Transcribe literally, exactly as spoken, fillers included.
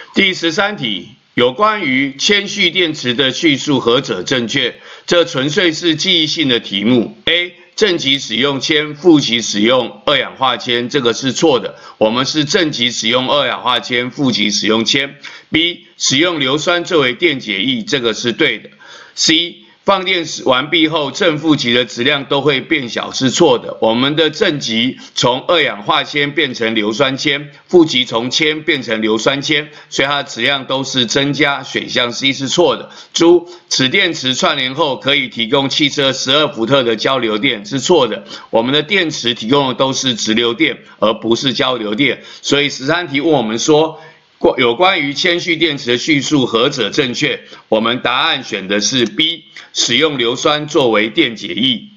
第十三题，有关于铅蓄电池的叙述何者正确？这纯粹是记忆性的题目。A. 正极使用铅，负极使用二氧化铅，这个是错的。我们是正极使用二氧化铅，负极使用铅。B. 使用硫酸作为电解液，这个是对的。C. 放电完毕后，正负极的质量都会变小，是错的。我们的正极从二氧化铅变成硫酸铅，负极从铅变成硫酸铅，所以它的质量都是增加。选项 C 是错的。猪，此电池串联后可以提供汽车十二伏特的交流电，是错的。我们的电池提供的都是直流电，而不是交流电。所以十三题问我们说，有关于铅蓄电池的叙述何者正确？我们答案选的是 B， 使用硫酸作为电解液。